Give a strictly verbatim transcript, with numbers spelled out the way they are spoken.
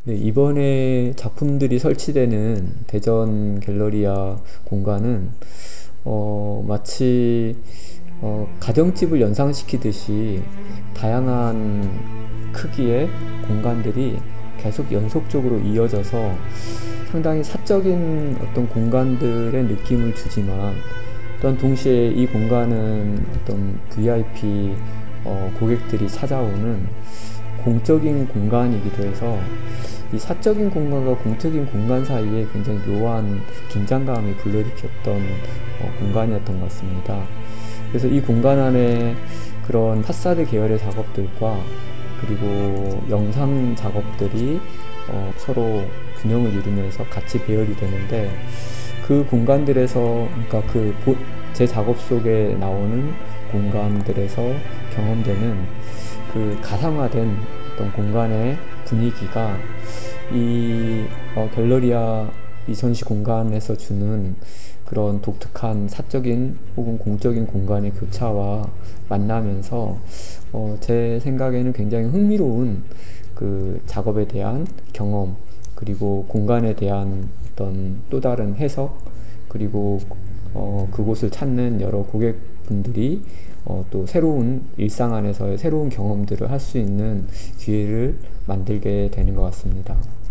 네, 이번에 작품들이 설치되는 대전 갤러리아 공간은 어, 마치 어, 가정집을 연상시키듯이 다양한 크기의 공간들이 계속 연속적으로 이어져서 상당히 사적인 어떤 공간들의 느낌을 주지만, 또한 동시에 이 공간은 어떤 브이아이피 어, 고객들이 찾아오는 공적인 공간이기도 해서 이 사적인 공간과 공적인 공간 사이에 굉장히 묘한 긴장감이 불러일으켰던 어, 공간이었던 것 같습니다. 그래서 이 공간 안에 그런 파사드 계열의 작업들과 그리고 영상 작업들이 어, 서로 균형을 이루면서 같이 배열이 되는데, 그 공간들에서, 그러니까 그 제 작업 속에 나오는 공간들에서 경험되는 그 가상화된 어떤 공간의 분위기가 이 어, 갤러리아 이 전시 공간에서 주는 그런 독특한 사적인 혹은 공적인 공간의 교차와 만나면서 어, 제 생각에는 굉장히 흥미로운 그 작업에 대한 경험, 그리고 공간에 대한 어떤 또 다른 해석, 그리고 어, 그곳을 찾는 여러 고객분들이 어, 또 새로운 일상 안에서의 새로운 경험들을 할 수 있는 기회를 만들게 되는 것 같습니다.